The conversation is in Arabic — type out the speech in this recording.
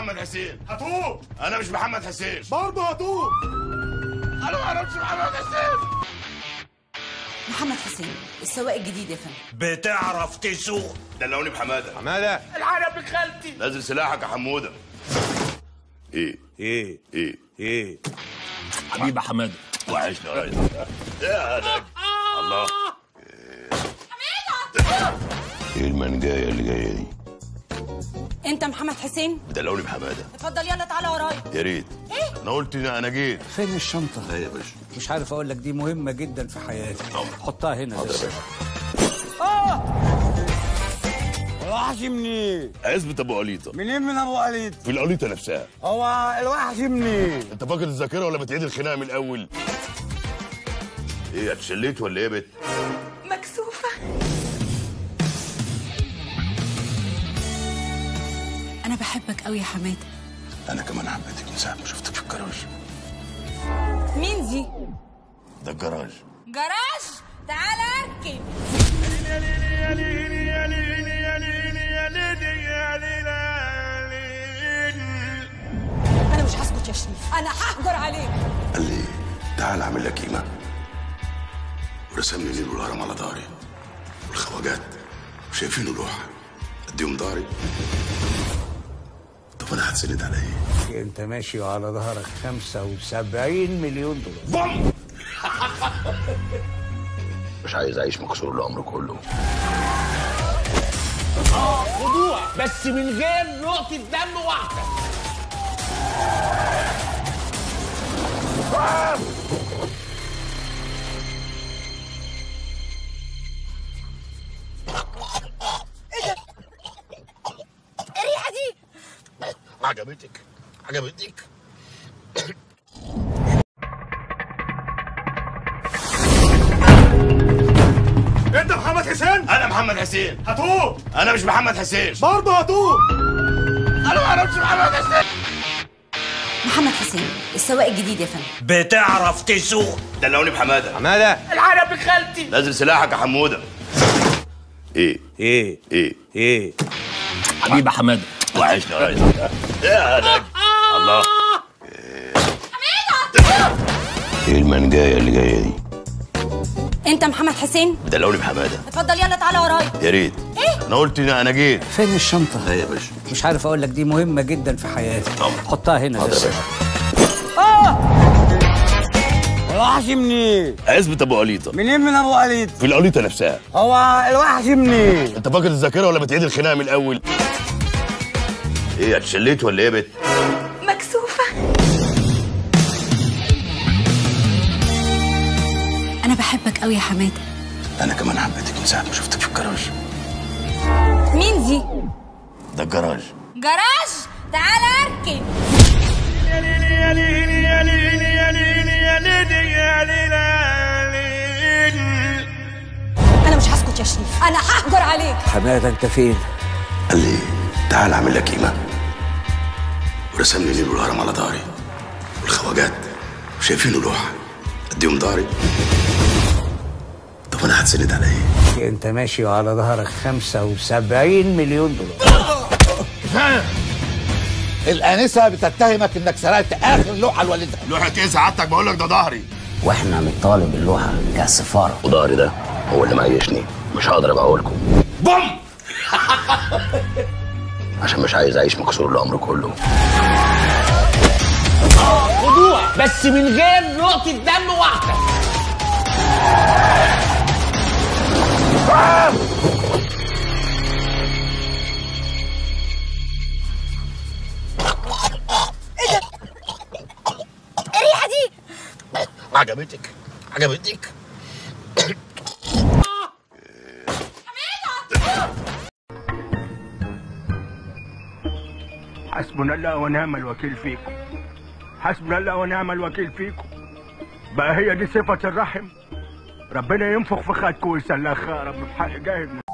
محمد حسين. هاتوه. انا مش محمد حسين. برضه هاتوه. انا ما اعرفش محمد حسين. محمد حسين السواق الجديد يا فندم. بتعرف تسوق؟ دلعوني بحماده. حماده الحقني ابن خالتي. نازل سلاحك يا حموده. ايه حبيبي حماده وحشني يا ريس. يا هلاك الله. ايه المنجايه اللي جايه دي؟ انت محمد حسين؟ دلعوني بحماده. اتفضل يلا تعالى ورايا. يا ريت. ايه؟ انا قلت انا جيت. فين الشنطة؟ ايه يا باشا؟ مش عارف اقول لك دي مهمة جدا في حياتي. حطها هنا. حاضر يا باشا. الوحش منين؟ عزبة ابو قليطه. منين من ابو قليط؟ في القليطه نفسها. هو الوحش منين؟ انت فاكر الذاكره ولا بتعيد الخناقه من الاول؟ ايه اتشليت ولا ايه يا بت؟ مكسوفة. أنا بحبك قوي يا حماده. انا كمان حبيتك من ساعه ما شفتك في الجراج. مين دي؟ ده الجراج. جراج؟ تعالى اركب. أنا مش هسكت يا شريف، أنا هحجر عليك. قال لي تعال اعمل لك قيمه، ورسمني نيل والهرم على ظهري والخواجات وشايفينه لوحه اديهم ظهري. طب انا هتسند على ايه؟ انت ماشي وعلى ظهرك 75 مليون دولار. بوم. مش عايز اعيش مكسور العمر كله. خضوع بس من غير نقطه دم واحده. الريحة دي عجبتك؟ انت محمد حسين؟ انا محمد حسين. هاتوه. انا مش محمد حسين. برضه هاتوه. انا ما اعرفش محمد حسين. محمد حسين السواق الجديد يا فندم. بتعرف تسوق؟ دلعوني بحماده. حماده الحقني ابن خالتي. نازل سلاحك يا حموده. ايه حبيبي حماده وحشني يا ريس. يا هلاك الله. ايه المنجايه اللي جايه دي؟ انت محمد حسين؟ دلعوني بحماده. اتفضل يلا تعالى ورايا. يا ريت. انا قلت انا جيت. فين الشنطة؟ ايه يا باشا؟ مش عارف اقول لك دي مهمة جدا في حياتي. حطها هنا. حاضر يا بس. باشا. الوحش منين؟ عزبة ابو قليطه. منين من ابو قليط؟ في القليطه نفسها. هو الوحش منين؟ انت فاكر الذاكره ولا بتعيد الخناقه من الاول؟ ايه اتشليت ولا ايه يا بت؟ مكسوفة. أنا بحبك قوي يا حماده. انا كمان حبيتك من ساعه ما شفتك في الجراج. مين دي؟ ده الجراج. جراج؟ تعالى اركب. أنا مش هسكت يا شريف، أنا هحجر عليك. حماده انت فين؟ قال لي تعال اعمل لك قيمه، ورسمني نيل والهرم على ظهري والخواجات وشايفينه لوحه اديهم ظهري. طب انا هتسند على ايه؟ انت ماشي وعلى ظهرك 75 مليون دولار. الآنسة بتتهمك إنك سرقت آخر لوحة لوالدها. لوحه ايه سعادتك؟ بقول لك ده ظهري. واحنا بنطالب اللوحه كسفاره. وظهري ده هو اللي معيشني، مش هقدر ابيعه لكم. بوم. عشان مش عايز اعيش مكسور العمر كله. خضوع بس من غير نقطه دم واحده. الريحة دي عجبتك؟ حسبنا الله ونعم الوكيل فيكم. حسبنا الله ونعم الوكيل فيكم. بقى هي دي صفة الرحم؟ ربنا ينفخ في خدكم ويسلخها يا رب في حق جاهد.